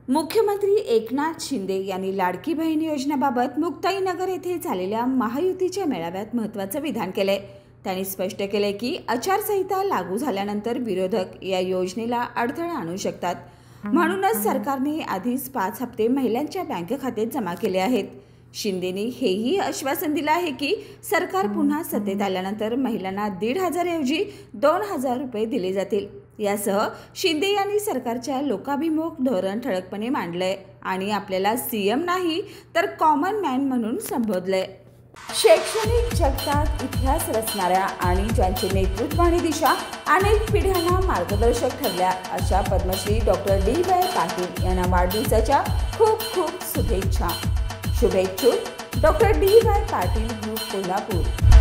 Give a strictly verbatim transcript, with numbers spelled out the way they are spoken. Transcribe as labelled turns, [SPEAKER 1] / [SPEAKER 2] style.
[SPEAKER 1] मुख्यमंत्री एकनाथ शिंदे यांनी लाडकी बहीण योजनेबाबत मुक्ताईनगर येथे झालेल्या महायुतीच्या मेळाव्यात महत्त्वाचं विधान केले। त्यांनी स्पष्ट केले की आचारसंहिता लागू झाल्यानंतर विरोधक या योजनेला अडथळा आणू शकतात, म्हणूनच सरकारने आधीच पाच हप्ते महिलांच्या बँक खात्यात जमा केले आहेत। शिंदेने हेही आश्वासन दिलं आहे की सरकार पुन्हा सत्तेत आल्यानंतर महिलांना दीड हजार ऐवजी दोन हजार रुपये दिले जातील। यासह शिंदे यांनी सरकारच्या लोकाभिमुख धोरण ठळकपणे मांडलंय आणि आपल्याला सीएम नाही तर कॉमन मॅन म्हणून संबोधलंय। शैक्षणिक जगतात इतिहास रचणाऱ्या आणि ज्यांचे नेतृत्व आणि दिशा अनेक पिढ्यांना मार्गदर्शक ठरल्या अशा Padmashri doctor D Y Patil यांना वाढदिवसाच्या खूप खूप शुभेच्छा। शुभेच्छुक doctor D Y Patil group Kolhapur.